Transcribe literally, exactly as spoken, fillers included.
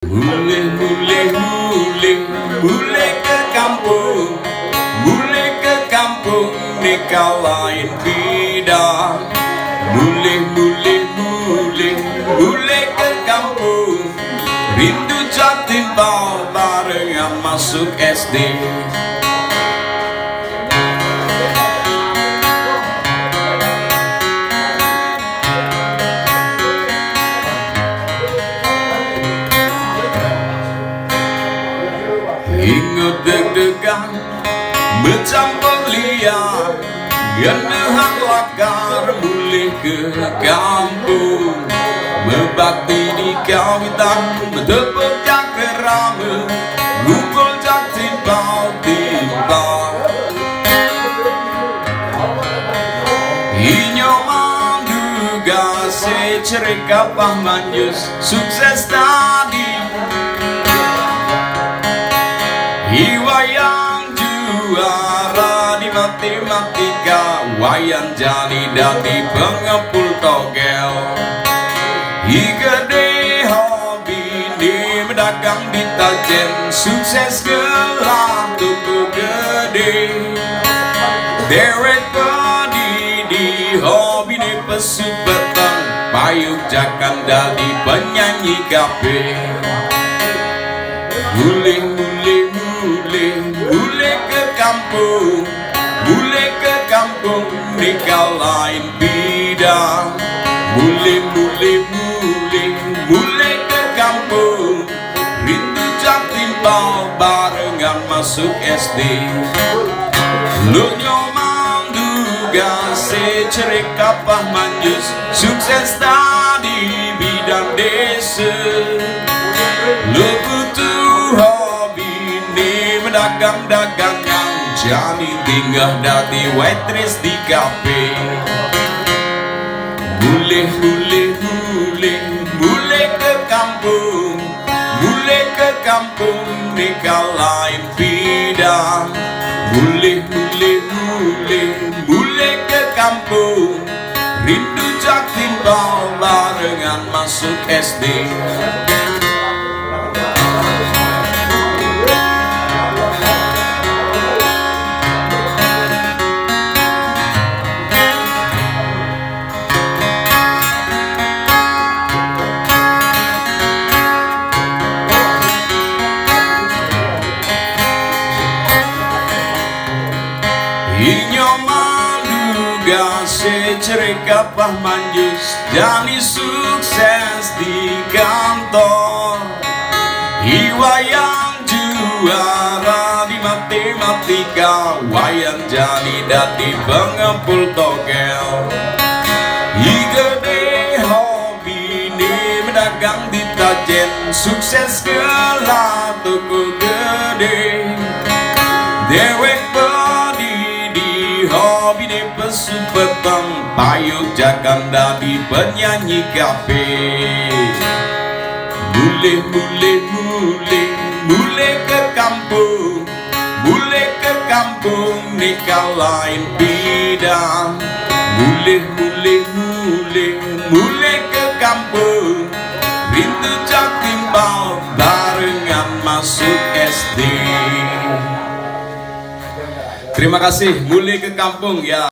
Mulai, mulai, mulai, mulai ke kampung, mulai ke kampung di lain bidang. Mulai, mulai, mulai, mulai ke kampung, rindu Jatim bau barengan masuk S D. Ingat deg-degan bercampur liar, genehak lakar mulih ke kampung, membakti di kawitan, bertepuk jak kerama, ngumpul jak timpau-timpau. Inyo manduga secerik kapah manjus sukses tadi. Iwayang juara di matematika, wayan jani dadi pengepul togel. I gede hobi di mendagang di Tajen, sukses gelah tuku gede. Derek padi di hobi di pesu beteng, payung jakan dadi penyanyi kafe. Mulai, mulai, mulai, mulai ke kampung, mulai ke kampung di lain bidang. Mulai, mulai, mulai, mulai ke kampung, rindu Jatim bau barengan masuk S D. Lu nyomang duga secerik kapah manjus sukses tadi bidang desa. Lu butuh hobi nih mendagang-dagangan, jani tinggal dadi waitress di kafe. Mulai, mulai, mulai, mulai ke kampung, mulai ke kampung di lain bidang. Mulai, mulai, mulai, mulai ke kampung, rindu Jatim bau barengan masuk S D. Inyo manduga secerik kapah manjus jani sukses di kantor. Iwayang juara di matematika, wayan jani dadi pengepul togel. I gede hobi ni mendagang di Tajen, sukses gelah tuku gede. Dewek hobi di pesu petang, payung jakan dadi penyanyi kafe. Mulai, mulai, mulai, mulai ke kampung, mulai ke kampung di lain bidang. Mulai, mulai, mulai, mulai ke kampung, rindu Jatim bau barengan masuk S D. Terima kasih, mulai ke kampung ya.